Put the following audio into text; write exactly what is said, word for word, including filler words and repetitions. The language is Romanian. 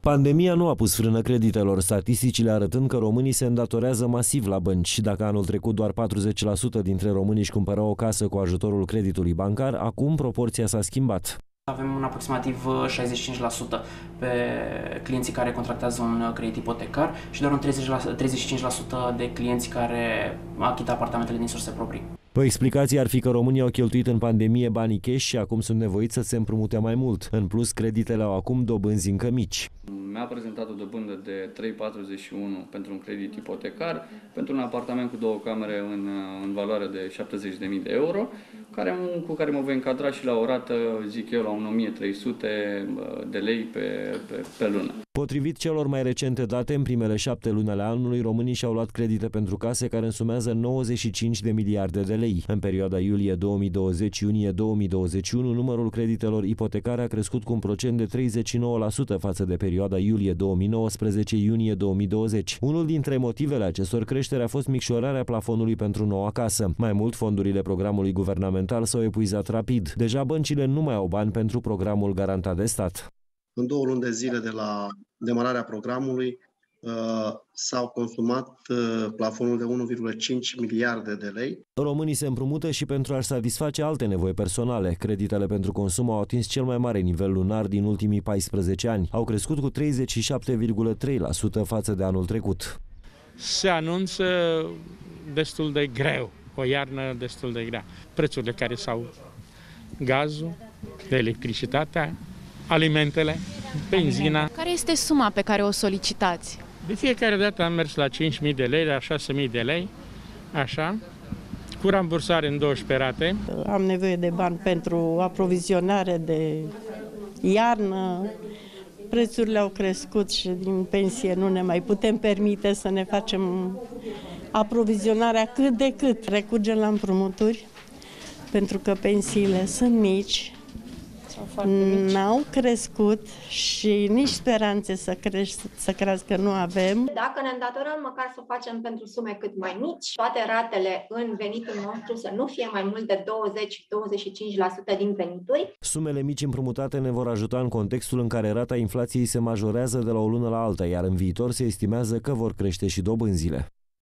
Pandemia nu a pus frână creditelor, statisticile arătând că românii se îndatorează masiv la bănci. Dacă anul trecut doar patruzeci la sută dintre români își cumpărau o casă cu ajutorul creditului bancar, acum proporția s-a schimbat. Avem un aproximativ șaizeci și cinci la sută pe clienții care contractează un credit ipotecar și doar un treizeci și cinci la sută de clienți care achită apartamentele din surse proprii. O explicație ar fi că românii au cheltuit în pandemie banii cash și acum sunt nevoiți să se împrumute mai mult. În plus, creditele au acum dobânzi încă mici. Mi-a prezentat o dobândă de trei virgulă patruzeci și unu pentru un credit ipotecar, pentru un apartament cu două camere în, în valoare de șaptezeci de mii de euro, care, cu care mă voi încadra și la o rată, zic eu, la o mie trei sute de lei pe, pe, pe lună. Potrivit celor mai recente date, în primele șapte luni ale anului, românii și-au luat credite pentru case care însumează nouăzeci și cinci de miliarde de lei. În perioada iulie două mii douăzeci - iunie două mii douăzeci și unu, numărul creditelor ipotecare a crescut cu un procent de treizeci și nouă la sută față de perioada iulie două mii nouăsprezece - iunie două mii douăzeci. Unul dintre motivele acestor creșteri a fost micșorarea plafonului pentru noua casă. Mai mult, fondurile programului guvernamental s-au epuizat rapid. Deja băncile nu mai au bani pentru programul garantat de stat. În două luni de zile de la demararea programului uh, s-au consumat uh, plafonul de unu virgulă cinci miliarde de lei. Românii se împrumută și pentru a-și satisface alte nevoi personale. Creditele pentru consum au atins cel mai mare nivel lunar din ultimii paisprezece ani. Au crescut cu treizeci și șapte virgulă trei la sută față de anul trecut. Se anunță destul de greu, o iarnă destul de grea. Prețurile care s-au, gazul, electricitatea, alimentele, benzina. Care este suma pe care o solicitați? De fiecare dată am mers la cinci mii de lei, la șase mii de lei, așa, cu rambursare în douăsprezece rate. Am nevoie de bani pentru aprovizionare de iarnă. Prețurile au crescut și din pensie nu ne mai putem permite să ne facem aprovizionarea cât de cât. Recurgem la împrumuturi pentru că pensiile sunt mici. N-au crescut și nici speranțe să, creș- să crească nu avem. Dacă ne îndatorăm, măcar să o facem pentru sume cât mai mici, toate ratele în venitul nostru să nu fie mai mult de douăzeci - douăzeci și cinci la sută din venituri. Sumele mici împrumutate ne vor ajuta în contextul în care rata inflației se majorează de la o lună la alta, iar în viitor se estimează că vor crește și dobânzile.